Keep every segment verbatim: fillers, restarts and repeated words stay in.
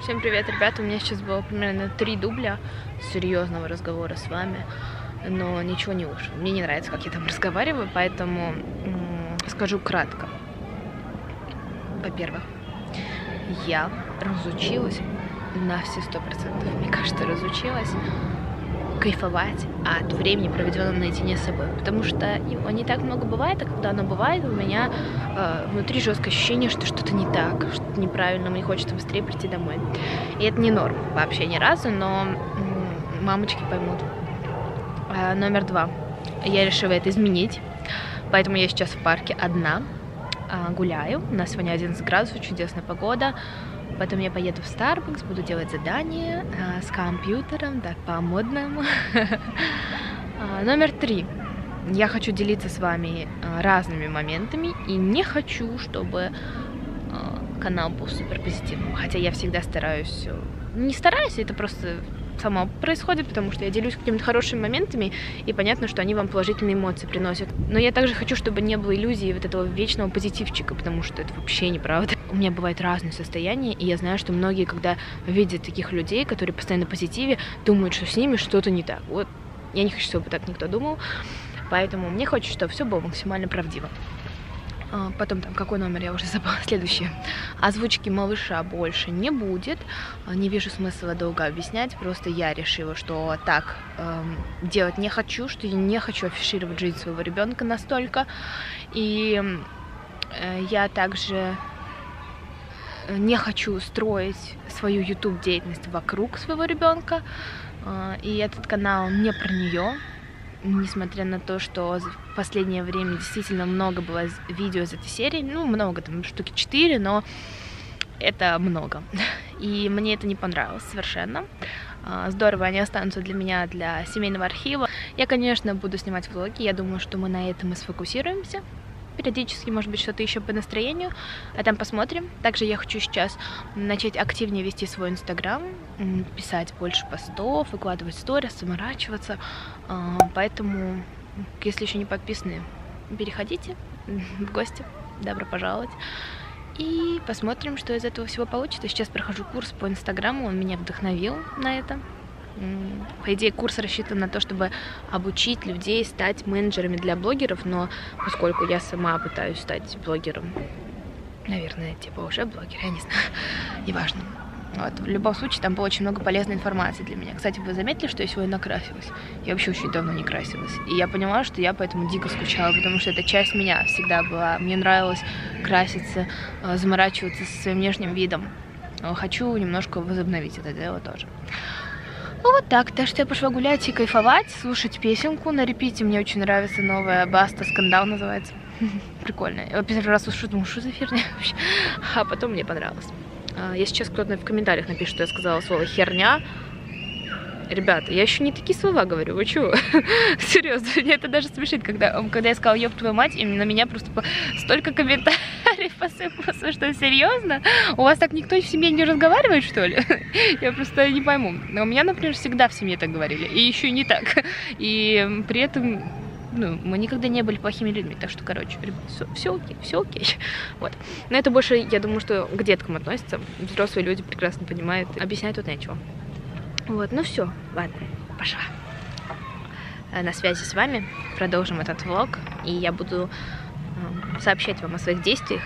Всем привет, ребята! У меня сейчас было примерно три дубля серьезного разговора с вами, но ничего не вышло. Мне не нравится, как я там разговариваю, поэтому скажу кратко. Во-первых, я разучилась на все сто процентов, мне кажется, разучилась кайфовать от времени, проведенного наедине с собой, потому что его не так много бывает, а когда оно бывает, у меня э, внутри жесткое ощущение, что что-то не так, что-то неправильно, мне хочется быстрее прийти домой. И это не норм вообще ни разу, но э, мамочки поймут. Э, номер два. Я решила это изменить, поэтому я сейчас в парке одна, э, гуляю. У нас сегодня одиннадцать градусов, чудесная погода. Потом я поеду в Starbucks, буду делать задание э, с компьютером, так по-модному. Номер три. Я хочу делиться с вами э, разными моментами и не хочу, чтобы э, канал был супер позитивным. Хотя я всегда стараюсь, не стараюсь, это просто само происходит, потому что я делюсь какими-то хорошими моментами, и понятно, что они вам положительные эмоции приносят. Но я также хочу, чтобы не было иллюзии вот этого вечного позитивчика, потому что это вообще неправда. У меня бывают разные состояния, и я знаю, что многие, когда видят таких людей, которые постоянно на позитиве, думают, что с ними что-то не так. Вот я не хочу, чтобы так никто думал, поэтому мне хочется, чтобы все было максимально правдиво. Потом там, какой номер, я уже забыла. Следующее. Озвучки малыша больше не будет. Не вижу смысла долго объяснять. Просто я решила, что так эм, делать не хочу, что я не хочу афишировать жизнь своего ребенка настолько. И э, я также не хочу строить свою YouTube деятельность вокруг своего ребенка. Э, и этот канал не про нее. Несмотря на то, что в последнее время действительно много было видео из этой серии, ну, много, там, штуки четыре, но это много. И мне это не понравилось совершенно. Здорово, они останутся для меня, для семейного архива. Я, конечно, буду снимать влоги, я думаю, что мы на этом и сфокусируемся. Периодически, может быть, что-то еще по настроению, а там посмотрим. Также я хочу сейчас начать активнее вести свой инстаграм, писать больше постов, выкладывать сторис, заморачиваться. Поэтому, если еще не подписаны, переходите в гости, добро пожаловать. И посмотрим, что из этого всего получится. Сейчас прохожу курс по инстаграму, он меня вдохновил на это. По идее, курс рассчитан на то, чтобы обучить людей стать менеджерами для блогеров, но поскольку я сама пытаюсь стать блогером, наверное, типа уже блогер, я не знаю, неважно. Вот, в любом случае, там было очень много полезной информации для меня. Кстати, вы заметили, что я сегодня накрасилась? Я вообще очень давно не красилась. И я поняла, что я поэтому дико скучала, потому что это часть меня всегда была. Мне нравилось краситься, заморачиваться со своим внешним видом. Хочу немножко возобновить это дело тоже. Ну вот так, так что я пошла гулять и кайфовать, слушать песенку на репите. Мне очень нравится новая Баста, «Скандал» называется. Прикольно. Я первый раз слушаю, думаю, что за херня вообще. А потом мне понравилось. Если сейчас кто-то в комментариях напишет, что я сказала слово «херня», ребята, я еще не такие слова говорю, вы чего? Серьезно, мне это даже смешит, когда, когда я сказала «ёб твою мать», и на меня просто столько комментариев посыпалось, что серьезно? У вас так никто в семье не разговаривает, что ли? Я просто не пойму. Но у меня, например, всегда в семье так говорили, и еще не так. И при этом, ну, мы никогда не были плохими людьми, так что, короче, ребят, все, все окей, все окей. Вот. Но это больше, я думаю, что к деткам относится. Взрослые люди прекрасно понимают, объяснять тут нечего. Вот, ну все, ладно, пошла. На связи с вами, продолжим этот влог, и я буду э, сообщать вам о своих действиях.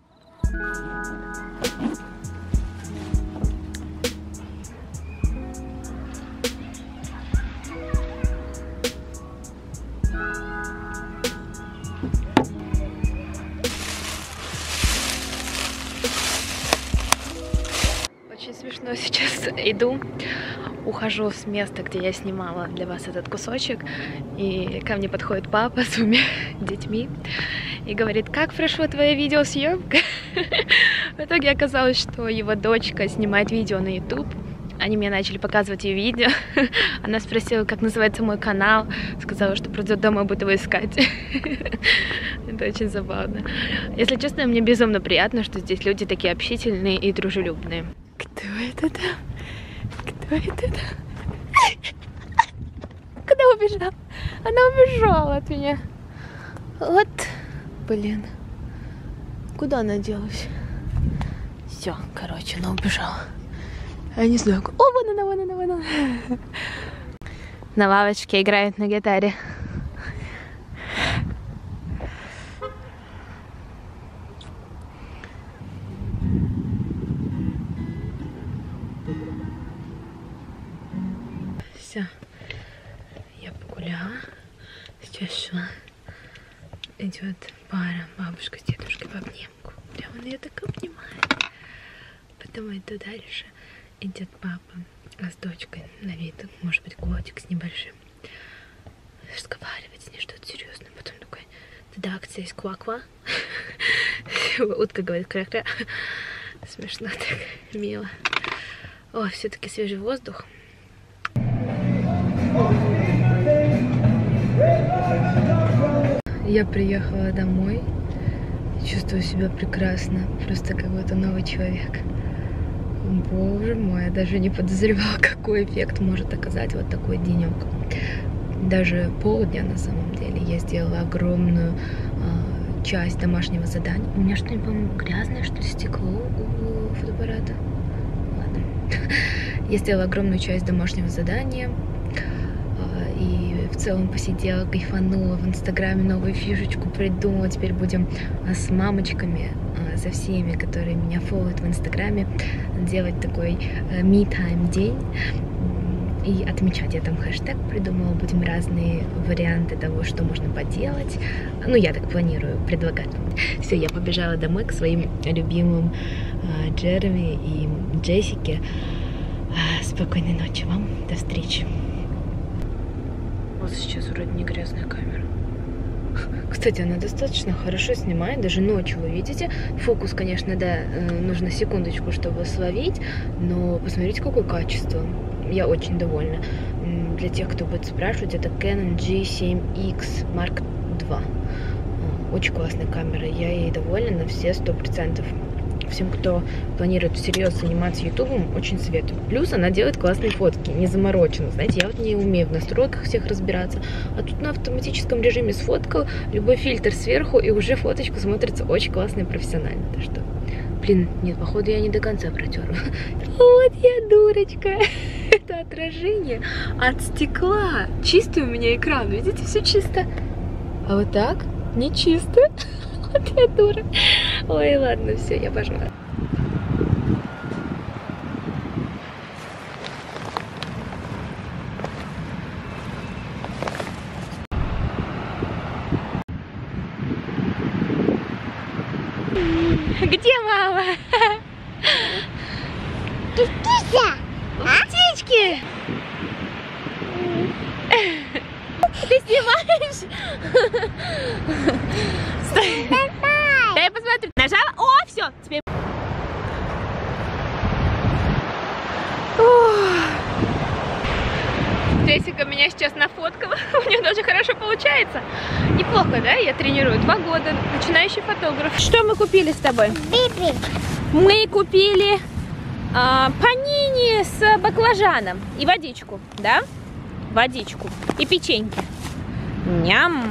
Очень смешно сейчас иду. Ухожу с места, где я снимала для вас этот кусочек, и ко мне подходит папа с двумя детьми и говорит: как прошла твоя видеосъемка? В итоге оказалось, что его дочка снимает видео на YouTube. Они мне начали показывать ее видео. Она спросила, как называется мой канал. Сказала, что придет дома, будет его искать. Это очень забавно. Если честно, мне безумно приятно, что здесь люди такие общительные и дружелюбные. Кто это там? Кто это там? Куда убежала? Она убежала от меня. Вот, блин. Куда она делась? Все, короче, она убежала. Я не знаю, как... О, вон она, вон она, вон она. На лавочке играет на гитаре. Все, я погуляла. Сейчас шла. Идет пара, бабушка с дедушкой в обнимку. Прям он ее так обнимает. Потом иду дальше. Идет папа с дочкой на вид, может быть, годик с небольшим. Разговаривать с ней что-то серьезное. Потом такой, тогда акция есть ква-ква. Утка говорит кра-кра. Смешно так, мило. О, все-таки свежий воздух. Я приехала домой, чувствую себя прекрасно, просто как будто новый человек. Боже мой, я даже не подозревала, какой эффект может оказать вот такой денек. Даже полдня на самом деле. Я сделала огромную э, часть домашнего задания. У меня что-нибудь, по-моему, грязное, что ли, стекло у фотоаппарата? Ладно. Я сделала огромную часть домашнего задания. И в целом посидела, кайфанула, в инстаграме новую фишечку придумала. Теперь будем с мамочками, со всеми, которые меня фолловят в инстаграме, делать такой me-time день и отмечать. Я там хэштег придумала, будем разные варианты того, что можно поделать. Ну, я так планирую предлагать. Все, я побежала домой к своим любимым Джереми и Джессике. Спокойной ночи вам, до встречи. Вот сейчас вроде не грязная камера. Кстати, она достаточно хорошо снимает, даже ночью, вы видите. Фокус, конечно, да, нужно секундочку, чтобы словить, но посмотрите, какое качество. Я очень довольна. Для тех, кто будет спрашивать, это Canon джи семь икс марк два. Очень классная камера, я ей довольна на все сто процентов. Всем, кто планирует всерьез заниматься ютубом, очень советую. Плюс она делает классные фотки, не заморочено. Знаете, я вот не умею в настройках всех разбираться. А тут на автоматическом режиме сфоткал, любой фильтр сверху, и уже фоточка смотрится очень классно и профессионально. Так что, блин, нет, походу я не до конца протерла. Вот я дурочка. Это отражение от стекла. Чистый у меня экран, видите, все чисто. А вот так не чисто. Вот я дура. Ой, ладно, все, я пошла. Где мама? Птица! Птички! Ты снимаешь? Стой. Дай я посмотрю. Нажала? О, все. Теперь... Джессика меня сейчас нафоткала. У нее даже хорошо получается. Неплохо, да? Я тренирую два года. Начинающий фотограф. Что мы купили с тобой? Биби. Мы купили а, панини с баклажаном и водичку, да? Водичку и печеньки. Ням.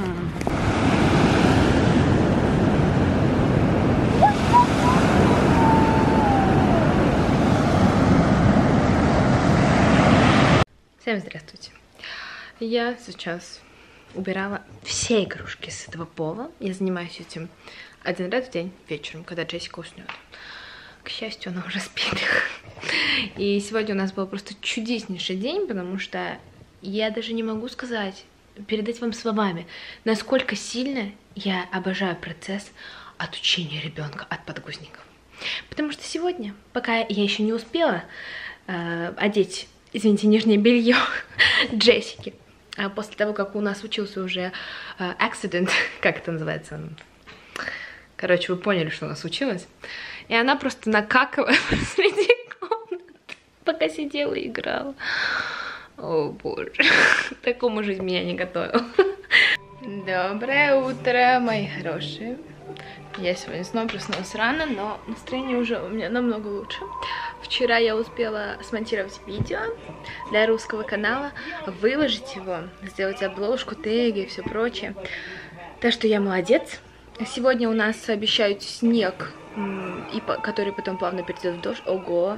Всем здравствуйте. Я сейчас убирала все игрушки с этого пола. Я занимаюсь этим один раз в день вечером, когда Джессика уснет. К счастью, она уже спит. И сегодня у нас был просто чудеснейший день, потому что я даже не могу сказать, передать вам словами, насколько сильно я обожаю процесс отучения ребенка от подгузников. Потому что сегодня, пока я еще не успела э, одеть, извините, нижнее белье Джессики, а после того, как у нас случился уже э, accident, как это называется, короче, вы поняли, что у нас случилось, и она просто накакала посреди комнаты, пока сидела и играла. О боже, такому жизнь меня не готовила. Доброе утро, мои хорошие. Я сегодня снова проснулась рано, но настроение уже у меня намного лучше. Вчера я успела смонтировать видео для русского канала, выложить его, сделать обложку, теги и все прочее. Так что я молодец. Сегодня у нас обещают снег, и который потом плавно перейдет в дождь. Ого!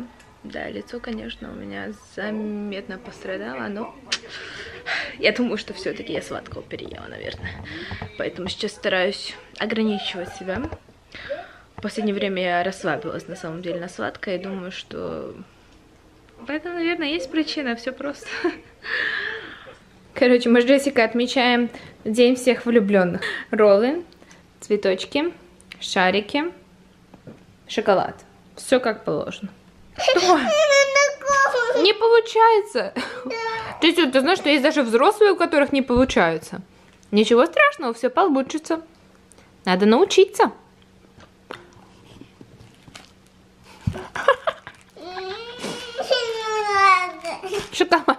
Да, лицо, конечно, у меня заметно пострадало, но я думаю, что все-таки я сладкого переела, наверное. Поэтому сейчас стараюсь ограничивать себя. В последнее время я расслабилась, на самом деле, на сладкое. И думаю, что в этом, наверное, есть причина. Все просто. Короче, мы с Джессикой отмечаем День всех влюбленных. Роллы, цветочки, шарики, шоколад. Все как положено. Что? Не получается. Джессика, ты знаешь, что есть даже взрослые, у которых не получаются? Ничего страшного, все получится. Надо научиться. Шоколад.